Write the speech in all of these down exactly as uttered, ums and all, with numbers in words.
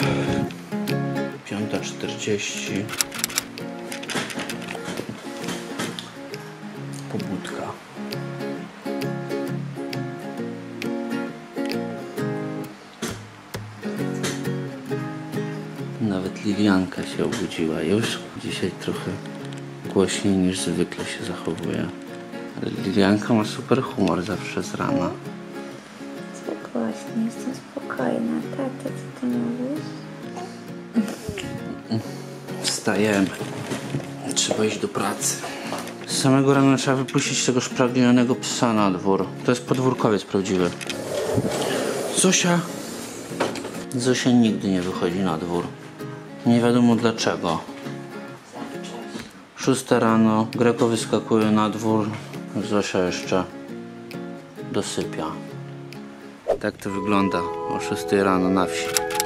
piąta czterdzieści. Pobudka. Nawet Lilianka się obudziła już. Dzisiaj trochę głośniej niż zwykle się zachowuje. Ale Lilianka ma super humor zawsze z rana. Spokojnie, jestem spokojna. Tata, co ty mówisz? Wstajemy. Trzeba iść do pracy. Z samego rana trzeba wypuścić tego spragnionego psa na dwór. To jest podwórkowiec prawdziwy. Zosia. Zosia nigdy nie wychodzi na dwór. Nie wiadomo dlaczego. Szósta rano, Greko wyskakuje na dwór, Zosia jeszcze dosypia. Tak to wygląda o szóstej rano na wsi.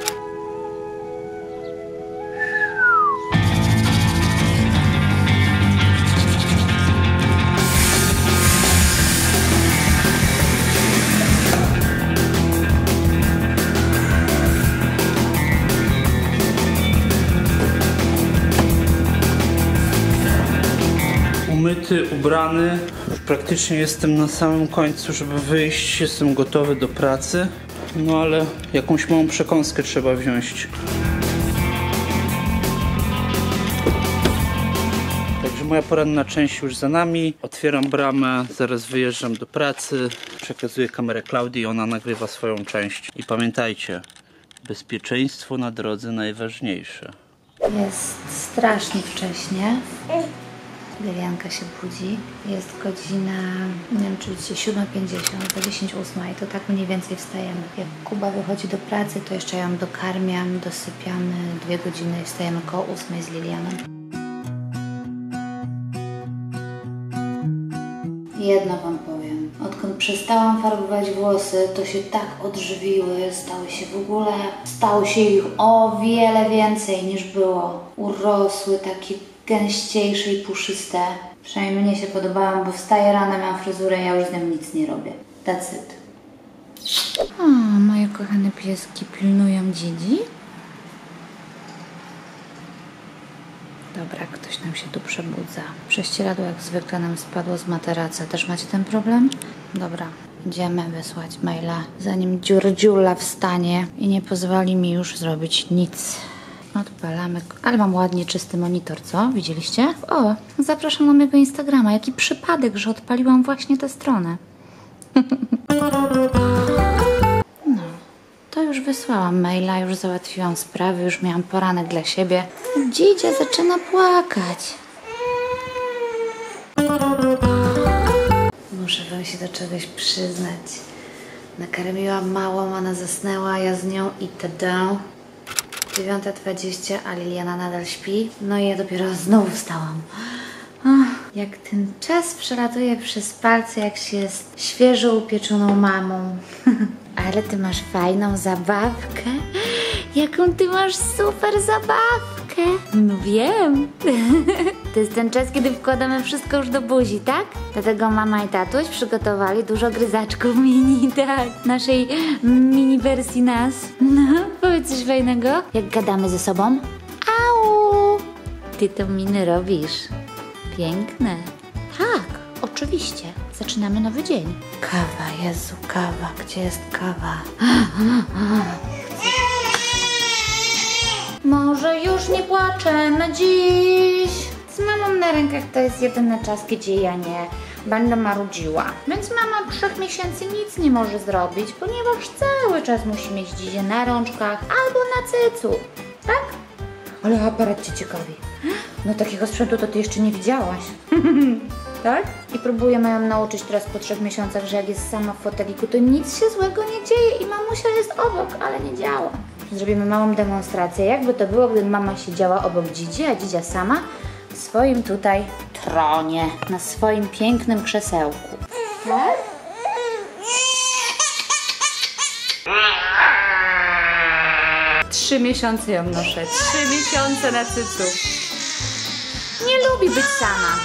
Umyty, ubrany. Już praktycznie jestem na samym końcu, żeby wyjść. Jestem gotowy do pracy. No ale jakąś małą przekąskę trzeba wziąć. Także moja poranna część już za nami. Otwieram bramę, zaraz wyjeżdżam do pracy. Przekazuję kamerę Klaudii, ona nagrywa swoją część. I pamiętajcie, bezpieczeństwo na drodze najważniejsze. Jest strasznie wcześnie. Lilianka się budzi. Jest godzina, nie wiem czy dzisiaj siódma pięćdziesiąt, za dziesięć ósma i to tak mniej więcej wstajemy. Jak Kuba wychodzi do pracy, to jeszcze ją dokarmiam, dosypiamy dwie godziny i wstajemy koło ósmej z Lilianą. Jedno wam powiem. Odkąd przestałam farbować włosy, to się tak odżywiły, stały się w ogóle, stało się ich o wiele więcej niż było. Urosły takie gęściejsze i puszyste. Przynajmniej mnie się podobało, bo wstaję rano, mam fryzurę, ja już z nią nic nie robię. That's it. O, moje kochane pieski pilnują Dzidzi. Dobra, ktoś nam się tu przebudza. Prześcieradło jak zwykle nam spadło z materaca. Też macie ten problem? Dobra, idziemy wysłać maila, zanim dziurdziula wstanie i nie pozwoli mi już zrobić nic. Odpalamy, ale mam ładnie czysty monitor, co? Widzieliście? O, zapraszam na mojego Instagrama. Jaki przypadek, że odpaliłam właśnie tę stronę. No, to już wysłałam maila, już załatwiłam sprawy, już miałam poranek dla siebie. Dzidzia zaczyna płakać. Muszę wam się do czegoś przyznać. Nakarmiłam małą, ona zasnęła, ja z nią i tada. dziewiąta dwadzieścia, a Liliana nadal śpi. No i ja dopiero znowu wstałam. Ach, jak ten czas przelatuje przez palce, jak się jest świeżo upieczoną mamą. Ale ty masz fajną zabawkę. Jaką ty masz super zabawkę. No wiem. To jest ten czas, kiedy wkładamy wszystko już do buzi, tak? Dlatego mama i tatuś przygotowali dużo gryzaczków mini, tak? Naszej mini wersji nas. No, powiedz coś fajnego. Jak gadamy ze sobą? Au! Ty to miny robisz. Piękne. Tak, oczywiście. Zaczynamy nowy dzień. Kawa, Jezu, kawa. Gdzie jest kawa? Może już nie płaczę na dziś. Z mamą na rękach to jest jedyny czas, gdzie ja nie będę marudziła. Więc mama trzech miesięcy nic nie może zrobić, ponieważ cały czas musi mieć dzidzię na rączkach albo na cycu. Tak? Ale aparat cię ciekawi. No takiego sprzętu to ty jeszcze nie widziałaś. Tak? I próbujemy ją nauczyć teraz po trzech miesiącach, że jak jest sama w foteliku, to nic się złego nie dzieje i mamusia jest obok, ale nie działa. Zrobimy małą demonstrację, jakby to było, gdyby mama siedziała obok Dzidzi, a Dzidzia sama w swoim tutaj tronie, na swoim pięknym krzesełku. Tak? Trzy miesiące ją noszę, trzy miesiące na cycu. Nie lubi być sama.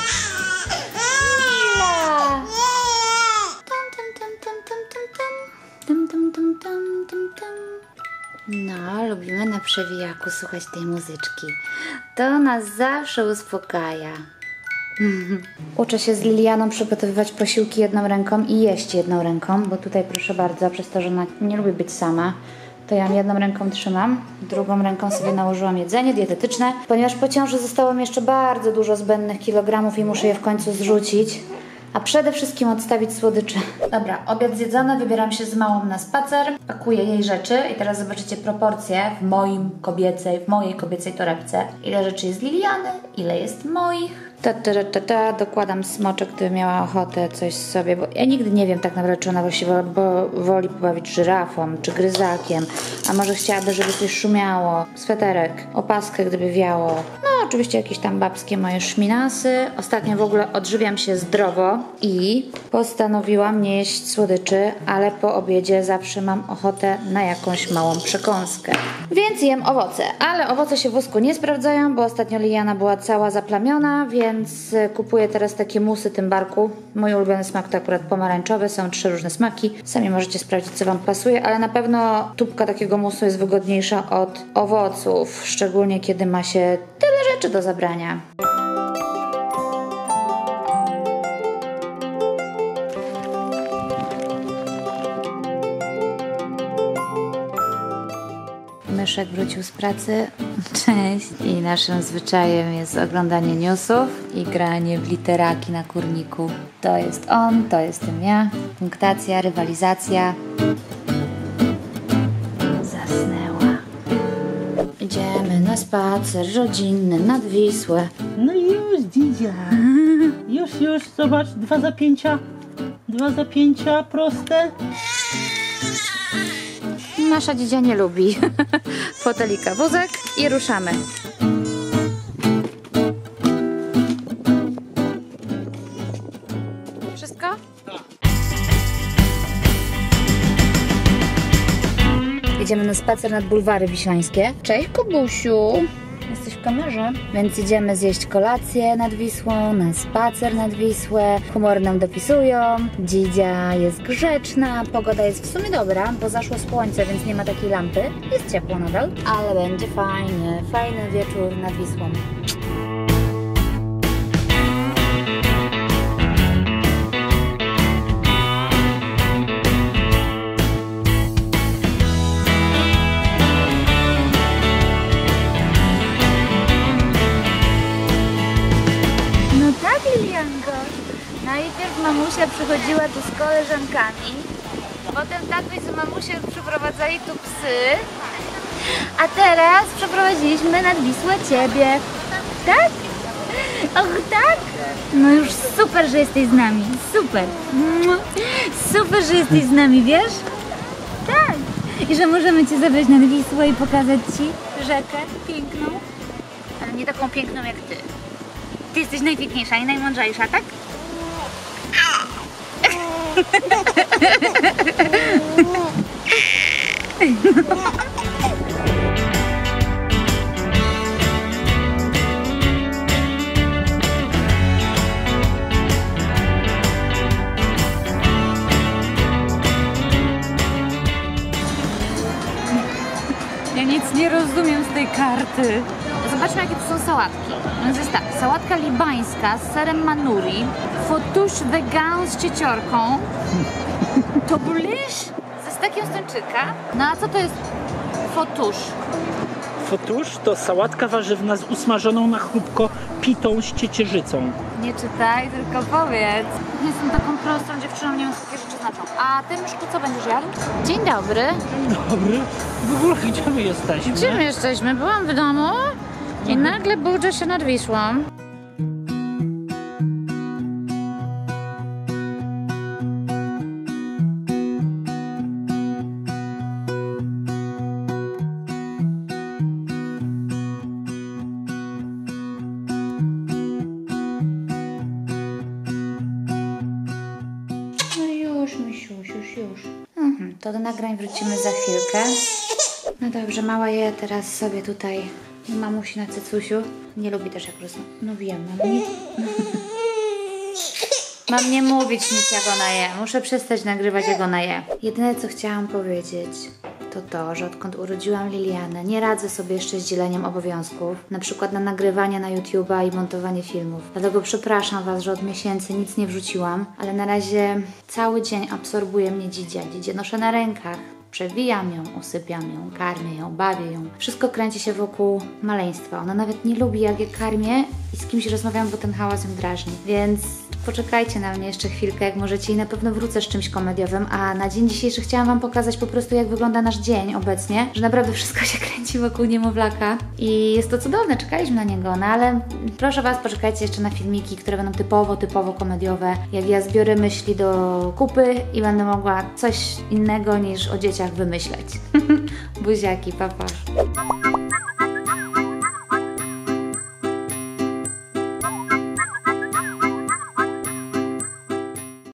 Mila! Tam, tam, tam, tam, tam, tam, tam, tam, tam, tam, tam, tam. No, lubimy na przewijaku słuchać tej muzyczki. To nas zawsze uspokaja. Uczę się z Lilianą przygotowywać posiłki jedną ręką i jeść jedną ręką, bo tutaj proszę bardzo, przez to, że ona nie lubi być sama, to ja jedną ręką trzymam, drugą ręką sobie nałożyłam jedzenie dietetyczne, ponieważ po ciąży zostało mi jeszcze bardzo dużo zbędnych kilogramów i muszę je w końcu zrzucić, a przede wszystkim odstawić słodycze. Dobra, obiad zjedzony, wybieram się z małą na spacer, pakuję jej rzeczy i teraz zobaczycie proporcje w moim kobiecej, w mojej kobiecej torebce. Ile rzeczy jest Liliany, ile jest moich. Ta, ta, ta, ta, dokładam smoczek, gdyby miała ochotę coś sobie, bo ja nigdy nie wiem tak naprawdę, czy ona właśnie woli, bo woli pobawić żyrafą, czy gryzakiem, a może chciałaby, żeby coś szumiało, sweterek, opaskę, gdyby wiało. No oczywiście jakieś tam babskie moje szminasy. Ostatnio w ogóle odżywiam się zdrowo i postanowiłam nie jeść słodyczy, ale po obiedzie zawsze mam ochotę na jakąś małą przekąskę. Więc jem owoce, ale owoce się w wosku nie sprawdzają, bo ostatnio Liliana była cała zaplamiona, więc Więc kupuję teraz takie musy Tymbarku. Mój ulubiony smak to akurat pomarańczowy. Są trzy różne smaki. Sami możecie sprawdzić, co Wam pasuje, ale na pewno tubka takiego musu jest wygodniejsza od owoców, szczególnie kiedy ma się tyle rzeczy do zabrania. Myszek wrócił z pracy. Cześć. I naszym zwyczajem jest oglądanie newsów i granie w literaki na kurniku. To jest on, to jestem ja. Punktacja, rywalizacja. Zasnęła. Idziemy na spacer rodzinny nad Wisłę. No już, Dzidzia. Już, już, zobacz, dwa zapięcia. Dwa zapięcia proste. Nasza dzidzia nie lubi. Fotelika, wózek i ruszamy. Wszystko? Tak. Jedziemy na spacer nad bulwary wiślańskie. Cześć, Kubusiu. Jesteś w kamerze. Więc idziemy zjeść kolację nad Wisłą, na spacer nad Wisłę. Humory nam dopisują. Dzidzia jest grzeczna. Pogoda jest w sumie dobra, bo zaszło słońce, więc nie ma takiej lampy. Jest ciepło nadal, ale będzie fajny, fajny wieczór nad Wisłą. Najpierw mamusia przychodziła tu z koleżankami, potem tatuś z mamusią przyprowadzali tu psy, a teraz przeprowadziliśmy nad Wisłę ciebie. Tak? Och, tak? No już super, że jesteś z nami. Super. Super, że jesteś z nami, wiesz? Tak. I że możemy cię zabrać nad Wisłę i pokazać ci rzekę piękną. Ale nie taką piękną jak ty. Ty jesteś najpiękniejsza i najmądrzejsza, tak? Ja nic nie rozumiem z tej karty. Zobaczmy, jakie to są sałatki. Więc jest tak, sałatka libańska z serem manuri, fotusz vegan z cieciorką, to bliż ze stekiem stończyka. No a co to jest fotusz? Fotusz to sałatka warzywna z usmażoną na chrupko pitą z ciecierzycą. Nie czytaj, tylko powiedz. Jestem taką prostą dziewczyną, nie wiem, co takie rzeczy znaczą. A ty, Myszku, co będziesz jadł? Dzień dobry. Dzień dobry. W ogóle gdzie my jesteśmy? Gdzie my jesteśmy? Byłam w domu i nagle budzę się nad Wisłą. Mhm, to do nagrań wrócimy za chwilkę. No dobrze, mała je teraz sobie tutaj mamusi na cycusiu. Nie lubi też jak rosną. No wiem, mam nie... mam nie mówić nic jak ona je. Muszę przestać nagrywać jak ona je. Jedyne co chciałam powiedzieć, to to, że odkąd urodziłam Lilianę, nie radzę sobie jeszcze z dzieleniem obowiązków, na przykład na nagrywanie na YouTube'a i montowanie filmów. Dlatego przepraszam Was, że od miesięcy nic nie wrzuciłam, ale na razie cały dzień absorbuje mnie Dzidzia. Dzidzie noszę na rękach. Przewijam ją, usypiam ją, karmię ją, bawię ją. Wszystko kręci się wokół maleństwa. Ona nawet nie lubi, jak je karmię i z kimś rozmawiam, bo ten hałas ją drażni. Więc poczekajcie na mnie jeszcze chwilkę, jak możecie, i na pewno wrócę z czymś komediowym. A na dzień dzisiejszy chciałam Wam pokazać po prostu, jak wygląda nasz dzień obecnie. Że naprawdę wszystko się kręci wokół niemowlaka. I jest to cudowne, czekaliśmy na niego. No ale proszę Was, poczekajcie jeszcze na filmiki, które będą typowo, typowo komediowe. Jak ja zbiorę myśli do kupy i będę mogła coś innego niż o dzieciach wymyśleć. Buziaki, pa pa.